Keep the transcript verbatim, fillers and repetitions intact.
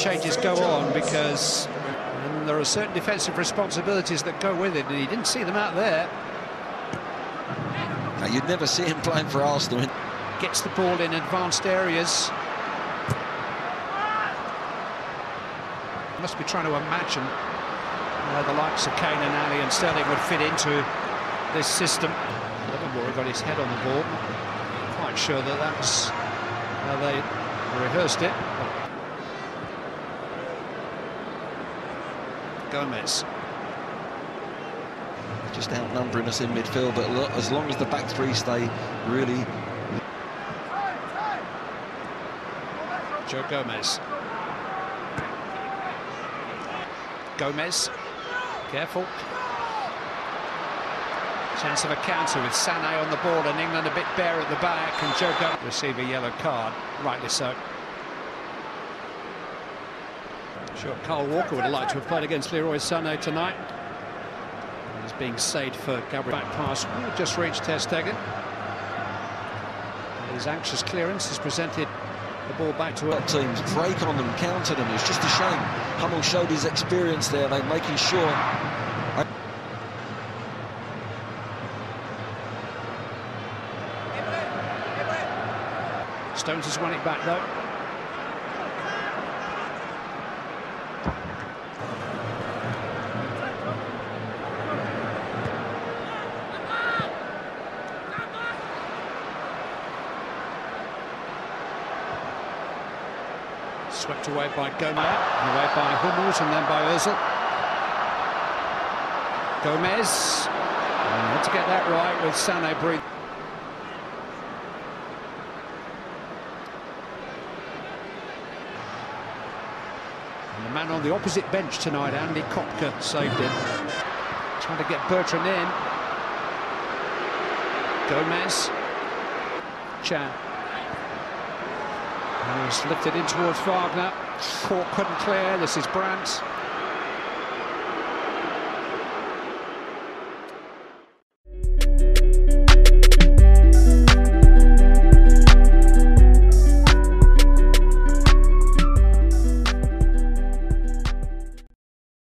changes go on, because and there are certain defensive responsibilities that go with it, and he didn't see them out there. Now, you'd never see him playing for Arsenal. Gets the ball in advanced areas. Must be trying to imagine uh, the likes of Kane and Ali and Sterling would fit into this system. Livermore got his head on the ball. Not quite sure that that's how they rehearsed it. Gomez. Just outnumbering us in midfield, but as long as the back three stay really... Joe Gomez. Gomez, careful. Chance of a counter with Sané on the ball, and England a bit bare at the back, and Joe Gomez receive a yellow card, rightly so. Sure, Carl Walker would have liked to have played against Leroy Sané tonight. He's being saved for Gabriel. Back pass, oh, just reached Ter Stegen. His anxious clearance has presented the ball back to it. Teams break on them, counter them. It's just a shame. Hummel showed his experience there. They're making sure. Stones has won it back though. Swept away by Gomez, away by Hummels, and then by Ozil. Gomez, and had to get that right with Sané breathing. And the man on the opposite bench tonight, Andy Kopka, saved him. Trying to get Bertrand in. Gomez. Chan. And was lifted in towards Wagner. Cork couldn't clear. This is Brandt.